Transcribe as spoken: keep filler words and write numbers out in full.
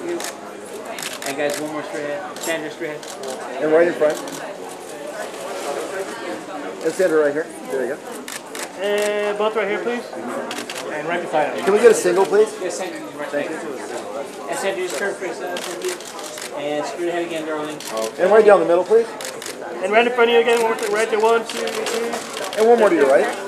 you. And guys, one more straight ahead. Sandra straight ahead. And right in front. And Sandra right here. There you go. And both right here, please. And right beside us. Can we get a single, please? Yes, Sandra, right Thank you. And Sandra, just turn for yourself. Thank you. And straight ahead again, darling. And right down the middle, please. And right in front of you again. One more thing. Right there. One, two, three. And one more to your right.